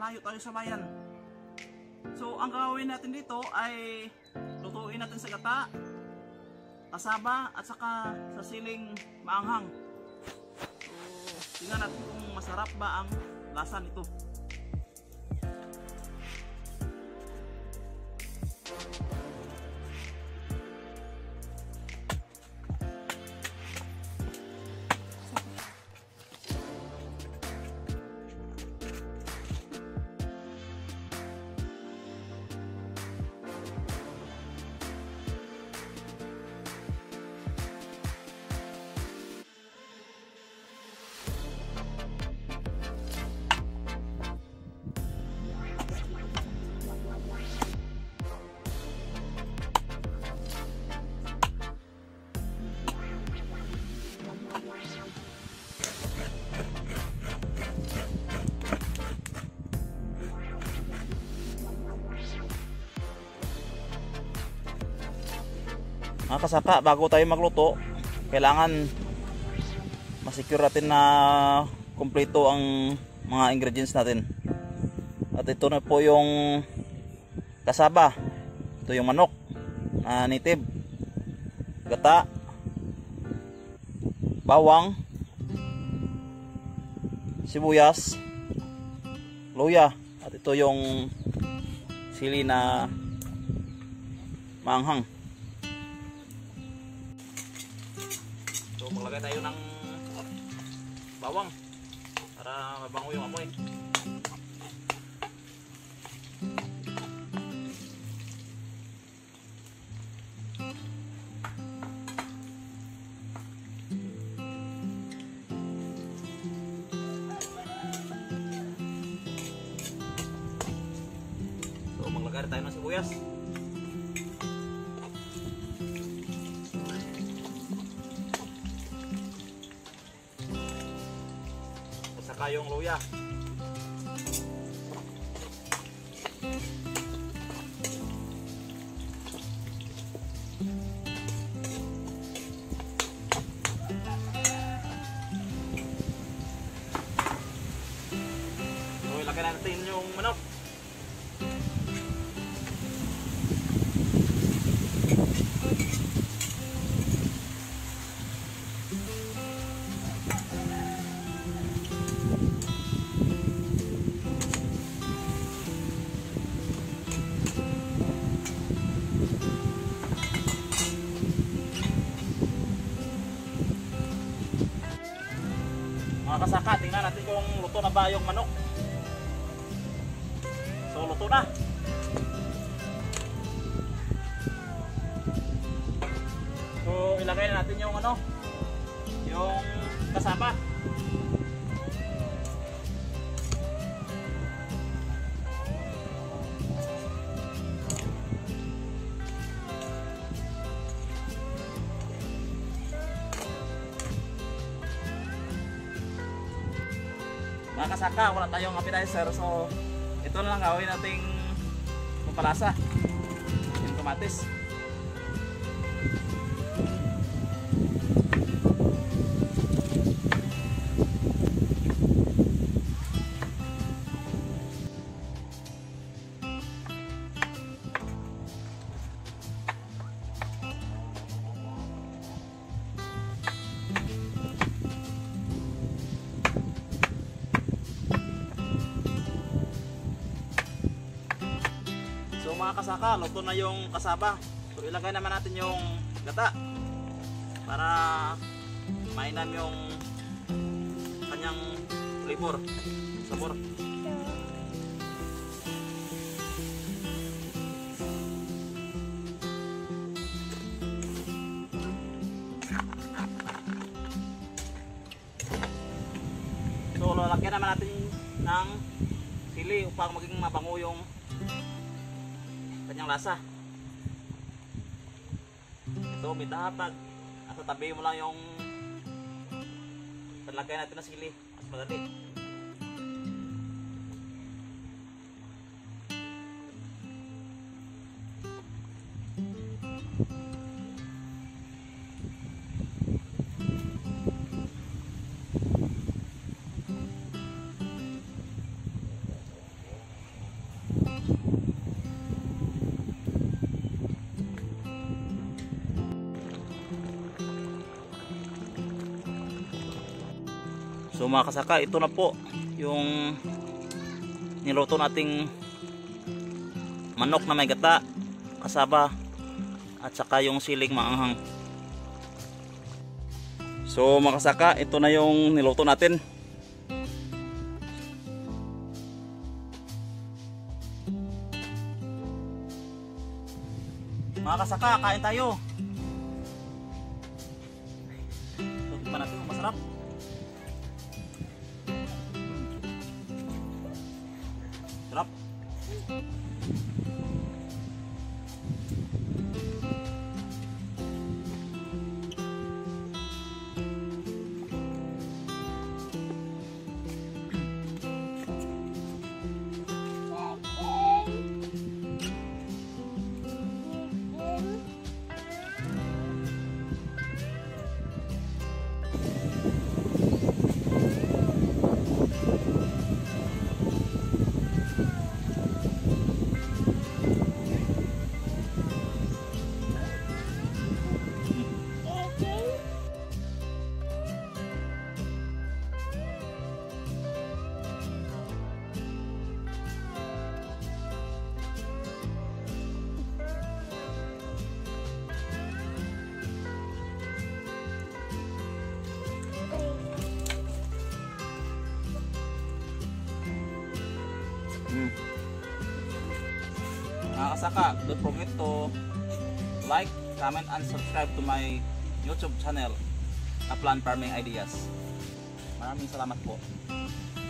malayo tayo sa bayan. So ang gagawin natin dito ay lutuin natin sa gata, kasaba at saka sa siling maanghang. So tingnan natin kung masarap ba ang lasa nito. Mga kasaka, bago tayo magluto, kailangan masecure natin na kumpleto ang mga ingredients natin. At ito na po yung kasaba, ito yung manok na native, gata, bawang, sibuyas, luya, at ito yung sili na maanghang. So maglagay tayo ng bawang para mabango yung amoy. So maglagay tayo ng sibuyas. Yung luya. So ilagay natin yung manok. Mga kasaka, tingnan natin kung luto na ba yung manok. So luto na. So ilagay na natin yung yung kasaba. Mga kasaka, wala tayong appetizer, so ito na lang gawin nating pampalasa, yung kamatis. So mga kasaka, luto na yung kasaba. So ilagay naman natin yung gata para mainam yung kanyang flavor, sabor. So lalagyan naman natin ng sili upang maging mabango yung kanyang lasa. Ito, bitahatag. Nasa tabi mo lang yung talagay natin na sili. Mas madali. So mga kasaka, ito na po yung niluto nating manok na may gata, kasaba, at saka yung siling maanghang. So mga kasaka, ito na yung niluto natin. Mga kasaka, kain tayo. Ito pa natin kung masarap. Sarap. Mga kasaka, don't forget to like, comment, and subscribe to my YouTube channel, Plant Farming Ideas. Maraming salamat po.